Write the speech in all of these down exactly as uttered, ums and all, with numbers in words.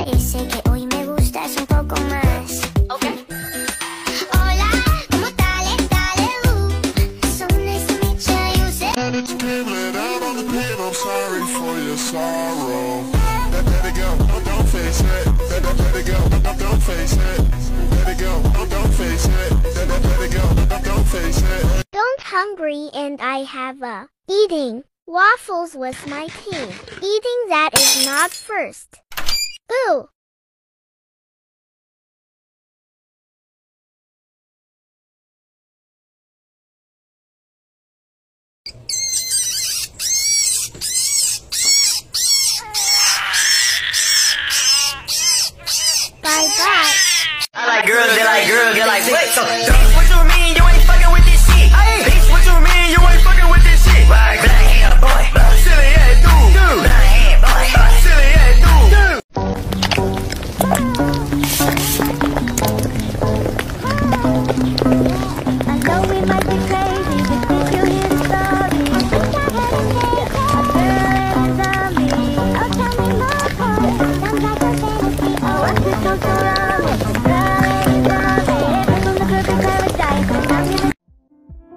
parece que hoy me gustas un poco más. Okay. Hola, ¿cómo tal? Dale, uh. So nice to meet you, you say. And it's dribbling out on the pin, I'm sorry for your sorrow. Let, let it go, don't, don't face it. Let, let, let it go, don't, don't face it. Let it go, don't, don't face it. Let, let, let it go, don't, don't face it. Don't hungry and I have a eating waffles was my team. Eating that is not first. Boo! Bye bye. I like girls that like girls that like this. So, bitch, what you mean you ain't fucking with this shit? Hey, bitch, what you mean you ain't fucking with this shit? Black hair boy, silly ass dude, dude. Black hair boy, silly ass dude, dude. I know we might be crazy, but did you hear the story? I think I heard a tale, a girl and a zombie. Oh, tell me more, boy. Sounds like a fantasy. Oh, what's this so wrong? A girl and a zombie. From the perfect paradise, and I'm gonna.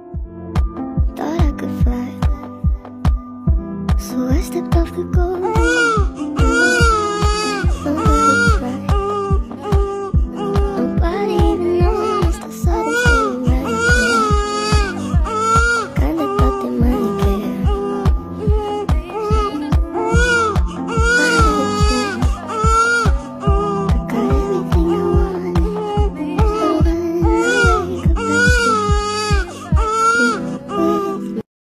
Thought I could fly, so I stepped off the goal.